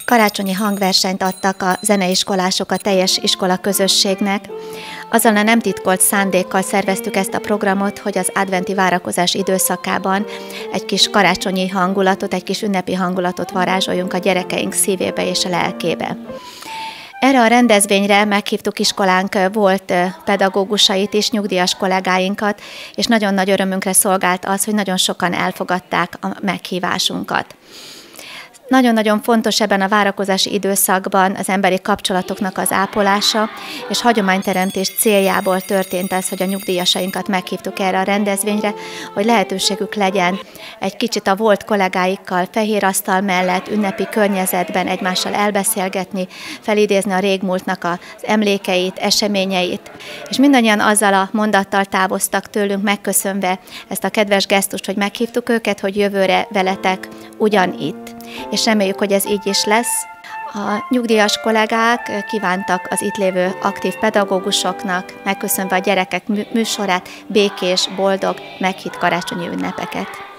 Karácsonyi hangversenyt adtak a zeneiskolások a teljes iskola közösségnek. Azzal a nem titkolt szándékkal szerveztük ezt a programot, hogy az adventi várakozás időszakában egy kis karácsonyi hangulatot, egy kis ünnepi hangulatot varázsoljunk a gyerekeink szívébe és a lelkébe. Erre a rendezvényre meghívtuk iskolánk volt pedagógusait is, nyugdíjas kollégáinkat, és nagyon nagy örömünkre szolgált az, hogy nagyon sokan elfogadták a meghívásunkat. Nagyon-nagyon fontos ebben a várakozási időszakban az emberi kapcsolatoknak az ápolása, és hagyományteremtés céljából történt ez, hogy a nyugdíjasainkat meghívtuk erre a rendezvényre, hogy lehetőségük legyen egy kicsit a volt kollégáikkal fehér asztal mellett, ünnepi környezetben egymással elbeszélgetni, felidézni a régmúltnak az emlékeit, eseményeit, és mindannyian azzal a mondattal távoztak tőlünk megköszönve ezt a kedves gesztust, hogy meghívtuk őket, hogy jövőre veletek ugyanitt. És reméljük, hogy ez így is lesz. A nyugdíjas kollégák kívántak az itt lévő aktív pedagógusoknak, megköszönve a gyerekek műsorát, békés, boldog, meghitt karácsonyi ünnepeket.